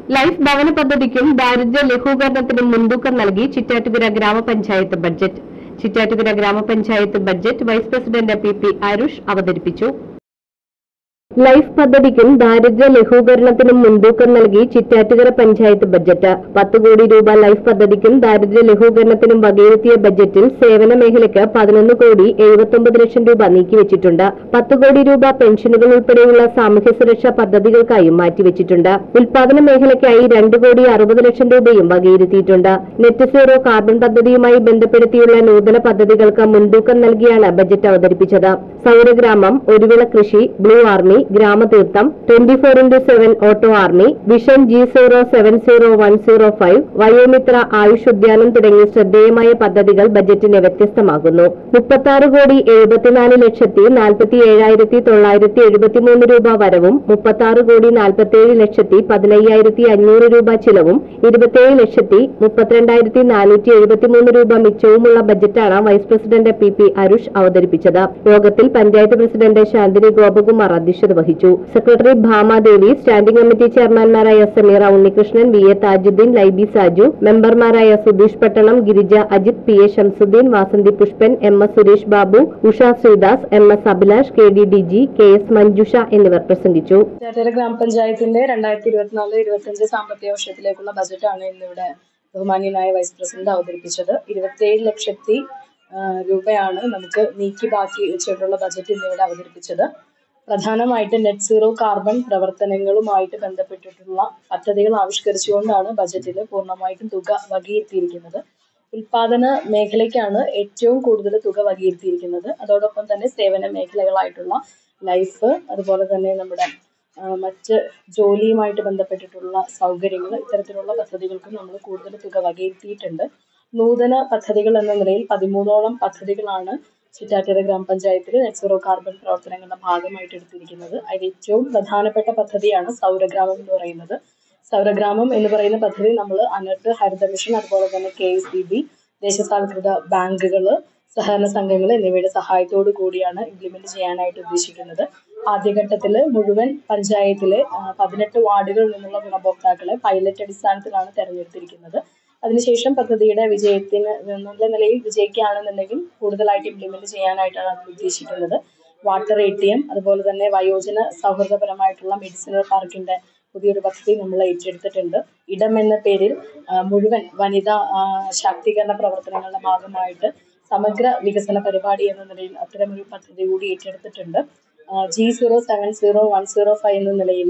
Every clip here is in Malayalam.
ലൈഫ് ഭവന പദ്ധതിക്കും ദാരിദ്ര്യ ലഘൂകരണത്തിനും മുൻതൂക്കം നൽകി ചിറ്റാറ്റുകര ഗ്രാമപഞ്ചായത്ത് ബഡ്ജറ്റ്. ചിറ്റാറ്റുകര ഗ്രാമപഞ്ചായത്ത് budget vice president P Arush അവതരിപ്പിച്ചു. ലൈഫ് പദ്ധതിക്കും ദാരിദ്ര്യ ലഘൂകരണത്തിനും മുൻതൂക്കം നൽകി ചിറ്റാറ്റുകര പഞ്ചായത്ത് ബഡ്ജറ്റ്. 10 കോടി രൂപ ലൈഫ് പദ്ധതിക്കും ദാരിദ്ര്യ ലഘൂകരണത്തിനും വകയിരുത്തിയ ബഡ്ജറ്റിൽ സേവന മേഖലയ്ക്ക് 11,79,00,000 രൂപ നീക്കിവച്ചിട്ടുണ്ട്. 10 കോടി രൂപ പെൻഷനുകൾ ഉൾപ്പെടെയുള്ള സാമൂഹ്യ സുരക്ഷാ പദ്ധതികൾക്കായും മാറ്റിവച്ചിട്ടുണ്ട്. ഉൽപാദന മേഖലയ്ക്കായി 2,60,00,000 രൂപയും വകയിരുത്തിയിട്ടുണ്ട്. നെറ്റ് സീറോ കാർബൺ പദ്ധതിയുമായി ബന്ധപ്പെടുത്തിയുള്ള നൂതന പദ്ധതികൾക്ക് മുൻതൂക്കം നൽകിയാണ് ബജറ്റ് അവതരിപ്പിച്ചത്. സൗരഗ്രാമം, ഒരുവിള കൃഷി, ബ്ലൂ ആർമി, ഗ്രാമതീർത്ഥം, 24x7 auto army, vision G070105, Vayomithra Ayush ഉദ്യാനം തുടങ്ങി ശ്രദ്ധേയമായ പദ്ധതികൾ ബജറ്റിനെ വ്യത്യസ്തമാകുന്നു. 36,47,47,973 രൂപ വരവും 36,47,15,500 രൂപ ചിലവും 27,32,473 രൂപ മിച്ചവുമുള്ള ബജറ്റാണ് വൈസ് പ്രസിഡന്റ് പി ആരുഷ് അവതരിപ്പിച്ചത്. യോഗത്തിൽ പഞ്ചായത്ത് പ്രസിഡന്റ് ശാന്തിനി ഗോപകുമാർ അധ്യക്ഷത വഹിച്ചു. സെക്രട്ടറി ഭാമാദേവി, സ്റ്റാൻഡിംഗ് കമ്മിറ്റി ചെയർമാൻമാരായ സമീറ ഉണ്ണികൃഷ്ണൻ, വി എ താജുദ്ദീൻ, ലൈബി സാജു, മെമ്പർമാരായ Sudheesh Pattanam, Girija Ajith, P A Shamsudheen, Vasanthi Pushpan, M S Suresh Babu, Usha Sreedas, M S Abhilash, K D Diji, K S Manjusha എന്നിവർ പ്രസംഗിച്ചു. ചിറ്റാറ്റുകര ഗ്രാമപഞ്ചായത്തിന്റെ 2024-25 സാമ്പത്തിക വർഷത്തിലേക്കുള്ള ബജറ്റാണ് ഇന്നിവിടെ ബഹുമാന്യനായ വൈസ് പ്രസിഡന്റ് അവതരിപ്പിച്ചത്. 27 ലക്ഷത്തി രൂപയാണ് നമുക്ക് നീക്കി ബാക്കി വെച്ചിട്ടുള്ള ബജറ്റ് ഇന്നിവിടെ അവതരിപ്പിച്ചത്. പ്രധാനമായിട്ട് നെറ്റ് സീറോ കാർബൺ പ്രവർത്തനങ്ങളുമായിട്ട് ബന്ധപ്പെട്ടിട്ടുള്ള പദ്ധതികൾ ആവിഷ്കരിച്ചുകൊണ്ടാണ് ബജറ്റിൽ പൂർണ്ണമായിട്ടും തുക വകയിരുത്തിയിരിക്കുന്നത്. ഉൽപാദന മേഖലയ്ക്കാണ് ഏറ്റവും കൂടുതൽ തുക വകയിരുത്തിയിരിക്കുന്നത്. അതോടൊപ്പം തന്നെ സേവന മേഖലകളായിട്ടുള്ള ലൈഫ്, അതുപോലെ തന്നെ നമ്മുടെ മറ്റ് ജോലിയുമായിട്ട് ബന്ധപ്പെട്ടിട്ടുള്ള സൗകര്യങ്ങൾ, ഇത്തരത്തിലുള്ള പദ്ധതികൾക്കും നമ്മൾ കൂടുതൽ തുക വകയിരുത്തിയിട്ടുണ്ട്. നൂതന പദ്ധതികൾ എന്ന നിലയിൽ 13ഓളം പദ്ധതികളാണ് ചിറ്റാറ്റുകര ഗ്രാമപഞ്ചായത്തിൽ നെറ്റ് സീറോ കാർബൺ പ്രവർത്തനങ്ങളുടെ ഭാഗമായിട്ട് എടുത്തിരിക്കുന്നത്. അതിൽ ഏറ്റവും പ്രധാനപ്പെട്ട പദ്ധതിയാണ് സൗരഗ്രാമം എന്ന് പറയുന്നത്. സൗരഗ്രാമം എന്ന് പറയുന്ന പദ്ധതി നമ്മൾ അനർട്ട്, ഹരിത മിഷൻ, അതുപോലെ തന്നെ KSEB, ദേശസാൽകൃത ബാങ്കുകൾ, സഹകരണ സംഘങ്ങൾ എന്നിവയുടെ സഹായത്തോടു കൂടിയാണ് ഇംപ്ലിമെന്റ് ചെയ്യാനായിട്ട് ഉദ്ദേശിക്കുന്നത്. ആദ്യഘട്ടത്തിൽ മുഴുവൻ പഞ്ചായത്തിലെ 18 വാർഡുകളിൽ നിന്നുള്ള ഗുണഭോക്താക്കളെ പൈലറ്റ് അടിസ്ഥാനത്തിലാണ് തെരഞ്ഞെടുത്തിരിക്കുന്നത്. അതിനുശേഷം പദ്ധതിയുടെ വിജയത്തിന് നല്ല നിലയിൽ വിജയിക്കുകയാണെന്നുണ്ടെങ്കിൽ കൂടുതലായിട്ട് ഇംപ്ലിമെന്റ് ചെയ്യാനായിട്ടാണ് അത് ഉദ്ദേശിക്കുന്നത്. വാട്ടർ ATM, അതുപോലെ തന്നെ വയോജന സൗഹൃദപരമായിട്ടുള്ള മെഡിസിനൽ പാർക്കിന്റെ പുതിയൊരു പദ്ധതി നമ്മൾ ഏറ്റെടുത്തിട്ടുണ്ട്. ഇടം എന്ന പേരിൽ മുഴുവൻ വനിതാ ശാക്തീകരണ പ്രവർത്തനങ്ങളുടെ ഭാഗമായിട്ട് സമഗ്ര വികസന പരിപാടി എന്ന നിലയിൽ അത്തരമൊരു പദ്ധതി കൂടി ഏറ്റെടുത്തിട്ടുണ്ട്. G070105 എന്ന നിലയിൽ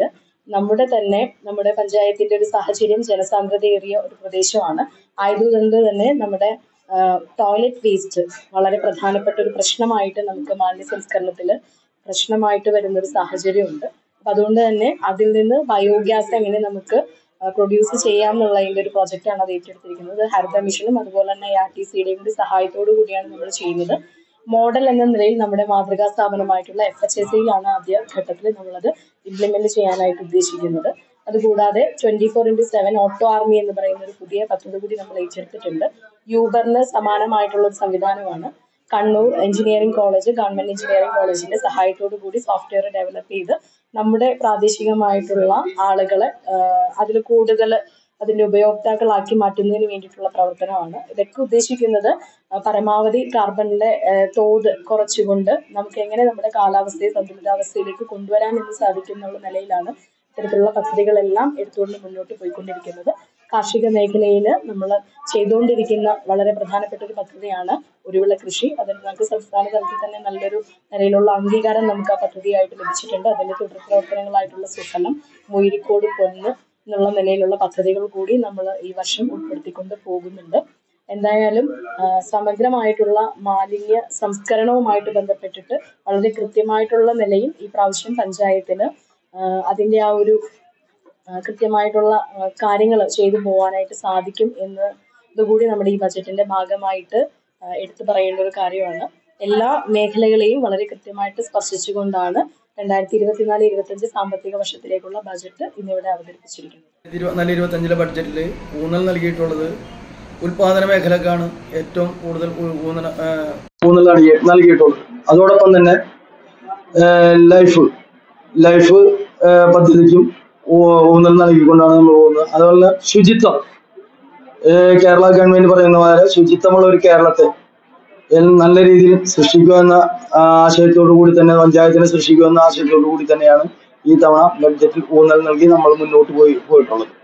നമ്മുടെ പഞ്ചായത്തിന്റെ ഒരു സാഹചര്യം ജനസാന്ദ്രതയേറിയ ഒരു പ്രദേശമാണ്. ആയതുകൊണ്ട് തന്നെ നമ്മുടെ ടോയ്ലറ്റ് വേസ്റ്റ് വളരെ പ്രധാനപ്പെട്ട ഒരു പ്രശ്നമായിട്ട് നമുക്ക് മാലിന്യ സംസ്കരണത്തിൽ പ്രശ്നമായിട്ട് വരുന്ന ഒരു സാഹചര്യമുണ്ട്. അപ്പൊ അതുകൊണ്ട് തന്നെ അതിൽ നിന്ന് ബയോഗ്യാസ് എങ്ങനെ നമുക്ക് പ്രൊഡ്യൂസ് ചെയ്യാം എന്നുള്ളതിന്റെ ഒരു പ്രോജക്റ്റാണ് അത് ഏറ്റെടുത്തിരിക്കുന്നത്. ഹരിത മിഷനും അതുപോലെ തന്നെ RTCയുടെയും കൂടി സഹായത്തോടു കൂടിയാണ് നമ്മൾ ചെയ്യുന്നത്. മോഡൽ എന്ന നിലയിൽ നമ്മുടെ മാതൃകാ സ്ഥാപനമായിട്ടുള്ള FHSയിലാണ് ആദ്യ ഘട്ടത്തിൽ നമ്മളത് ഇംപ്ലിമെന്റ് ചെയ്യാനായിട്ട് ഉദ്ദേശിക്കുന്നത്. അതുകൂടാതെ 24x7 ഓട്ടോ ആർമി എന്ന് പറയുന്ന ഒരു പുതിയ പദ്ധതി കൂടി നമ്മൾ ഏറ്റെടുത്തിട്ടുണ്ട്. യൂബറിന് സമാനമായിട്ടുള്ള ഒരു സംവിധാനമാണ്. Kannur engineering college, government engineering കോളേജിന്റെ സഹായത്തോടു കൂടി സോഫ്റ്റ്വെയർ ഡെവലപ്പ് ചെയ്ത് നമ്മുടെ പ്രാദേശികമായിട്ടുള്ള ആളുകളെ അതിൽ കൂടുതൽ അതിന്റെ ഉപയോക്താക്കളാക്കി മാറ്റുന്നതിന് വേണ്ടിയിട്ടുള്ള പ്രവർത്തനമാണ്. ഇതൊക്കെ ഉദ്ദേശിക്കുന്നത് പരമാവധി കാർബണിന്റെ തോത് കുറച്ചുകൊണ്ട് നമുക്ക് എങ്ങനെ നമ്മുടെ കാലാവസ്ഥയെ സന്തുലിതാവസ്ഥയിലേക്ക് കൊണ്ടുവരാൻ എന്ന് സാധിക്കുന്നുള്ള നിലയിലാണ് ഇത്തരത്തിലുള്ള പദ്ധതികളെല്ലാം എടുത്തുകൊണ്ട് മുന്നോട്ട് പോയിക്കൊണ്ടിരിക്കുന്നത്. കാർഷിക മേഖലയിൽ നമ്മൾ ചെയ്തുകൊണ്ടിരിക്കുന്ന വളരെ പ്രധാനപ്പെട്ട ഒരു പദ്ധതിയാണ് ഒരുവിള കൃഷി. അതിന് നമുക്ക് സംസ്ഥാന തലത്തിൽ തന്നെ നല്ലൊരു നിലയിലുള്ള അംഗീകാരം നമുക്ക് ആ പദ്ധതിയായിട്ട് ലഭിച്ചിട്ടുണ്ട്. അതിന്റെ തുടർ പ്രവർത്തനങ്ങളായിട്ടുള്ള സുഫലം, മൂയിരിക്കോട് പൊന്ന് എന്നുള്ള നിലയിലുള്ള പദ്ധതികൾ കൂടി നമ്മൾ ഈ വർഷം ഉൾപ്പെടുത്തിക്കൊണ്ട് പോകുന്നുണ്ട്. എന്തായാലും സമഗ്രമായിട്ടുള്ള മാലിന്യ സംസ്കരണവുമായിട്ട് ബന്ധപ്പെട്ടിട്ട് വളരെ കൃത്യമായിട്ടുള്ള നിലയിൽ ഈ പ്രാവശ്യം പഞ്ചായത്തിന് അതിന്റെ ആ ഒരു കൃത്യമായിട്ടുള്ള കാര്യങ്ങൾ ചെയ്തു പോകാനായിട്ട് സാധിക്കും എന്നതുകൂടി നമ്മുടെ ഈ ബജറ്റിന്റെ ഭാഗമായിട്ട് എടുത്തു പറയേണ്ട ഒരു കാര്യമാണ്. എല്ലാ മേഖലകളെയും വളരെ കൃത്യമായിട്ട് സ്പർശിച്ചുകൊണ്ടാണ് 2024-25 സാമ്പത്തിക വർഷത്തിലേക്കുള്ള ബജറ്റ് ഇന്നിവിടെ അവതരിപ്പിച്ചിരിക്കുന്നത്. 2024-25 ബഡ്ജറ്റിൽ ഊന്നൽ നൽകിയിട്ടുള്ളത് ഉൽപാദന മേഖലക്കാണ് ഏറ്റവും കൂടുതൽ ഊന്നൽ നൽകിയിട്ടുള്ളത്. അതോടൊപ്പം തന്നെ ലൈഫ് പദ്ധതിക്കും ഊന്നൽ നൽകിക്കൊണ്ടാണ് നമ്മൾ പോകുന്നത്. അതുപോലെ ശുചിത്വം, കേരള ഗവൺമെന്റ് പറയുന്ന പോലെ ശുചിത്വമുള്ള ഒരു കേരളത്തെ നല്ല രീതിയിൽ സൃഷ്ടിക്കുമെന്ന ആശയത്തോടു കൂടി തന്നെ, പഞ്ചായത്തിനെ സൃഷ്ടിക്കുമെന്ന ആശയത്തോടു കൂടി തന്നെയാണ് ഈ തവണ ബഡ്ജറ്റിൽ ഊന്നൽ നൽകി നമ്മൾ മുന്നോട്ട് പോയിട്ടുള്ളത്.